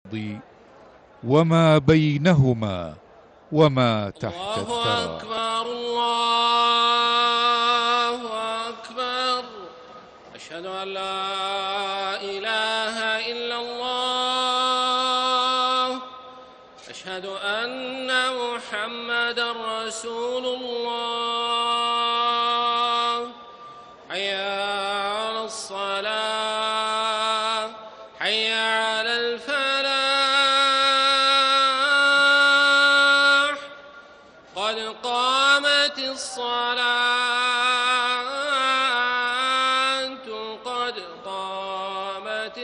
وما بينهما وما تحت الله الثرى. أكبر الله أكبر. أشهد أن لا إله إلا الله. أشهد أن محمدًا رسول الله. حي على الصلاة، حي على الفلاح، قد قامت الصلاة، قد قامت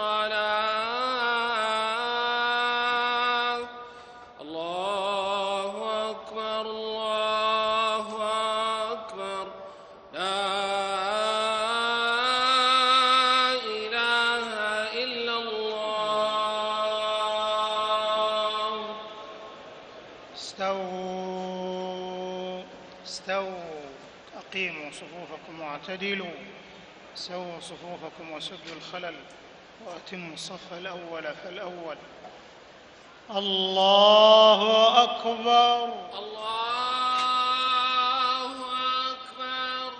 الصلاة. الله أكبر الله أكبر. لا إله إلا الله. استووا أقيموا صفوفكم واعتدلوا. سووا صفوفكم وسدوا الخلل وأتموا الصف الأول فالأول. الله أكبر الله أكبر.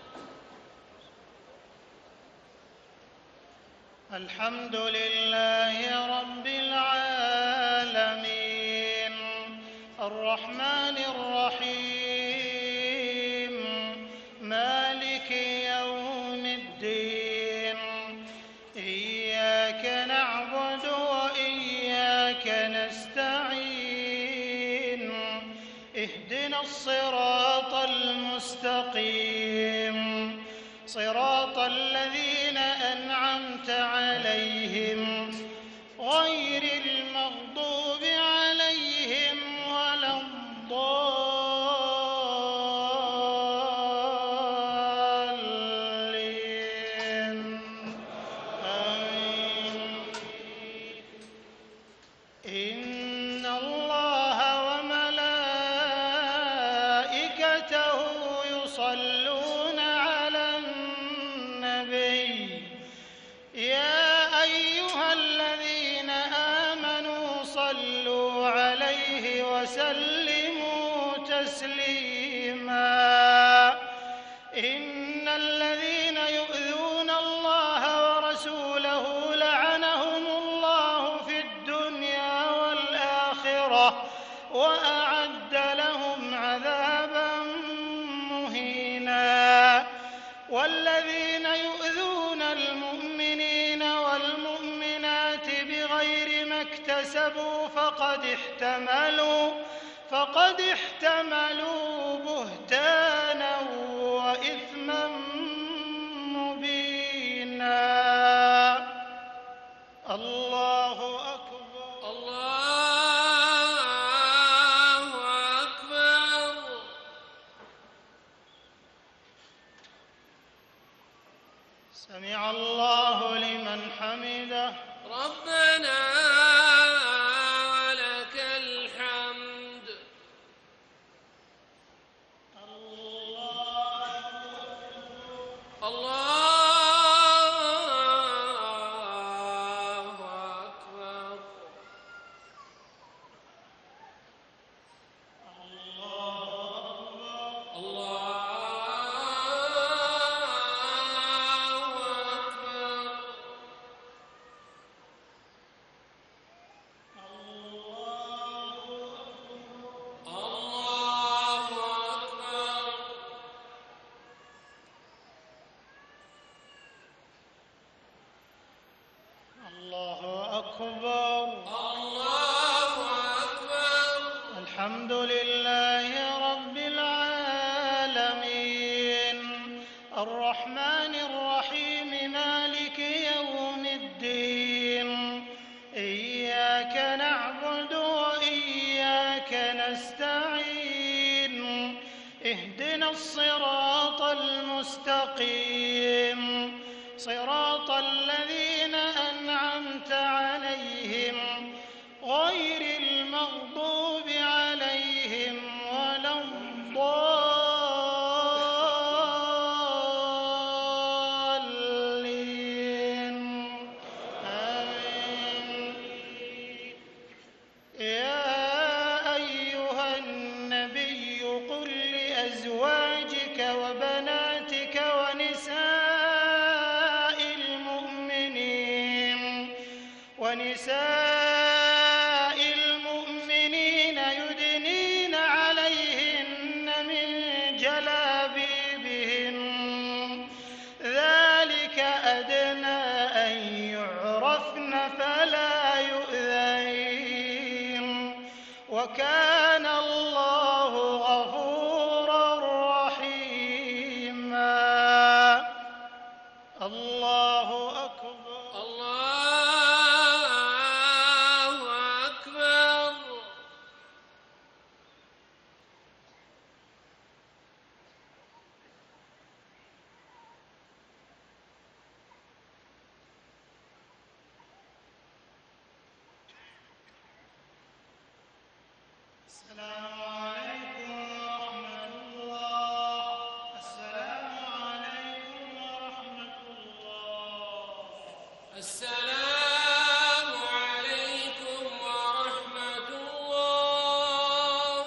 الحمد لله رب العالمين الرحمن الرحيم مالك يوم الدين إياك نعبد وإياك نستعين اهدنا الصراط المستقيم صراط الذين أنعمت عليهم غير المغضوب عليهم ولا الضالين آمين. إن الله وملائكته يصلون على النبي يا أيها الذين آمنوا صلوا عليه وسلموا تسليما. إن الذين يؤذون الله ورسوله لعنهم الله في الدنيا والآخرة وأعد لهم عذابا مهينا. والذين يؤذون المؤمنين والمؤمنات بغير ما اكتسبوا فقد احتملوا بهتانا وإثما مبينا. الله أكبر الله أكبر. سمع الله لمن حمده. ربنا ولك الحمد. الله أكبر. الله أكبر الله أكبر. الحمد لله رب العالمين الرحمن الرحيم مالك يوم الدين إياك نعبد وإياك نستعين اهدنا الصراط المستقيم صراط الذين أنعمت عليهم غير المغضوب عليهم ولا الضالين آمين. ونساء المؤمنين يدنين عليهن من جلابيبهن ذلك أدنى أن يعرفن فلا يؤذين وكان الله غفورا رحيما. الله أكبر. الله أكبر. السلام عليكم ورحمة الله. السلام عليكم ورحمة الله. السلام عليكم ورحمة الله.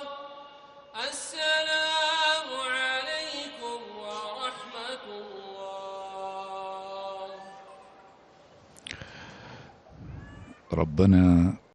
السلام عليكم ورحمة الله. ربنا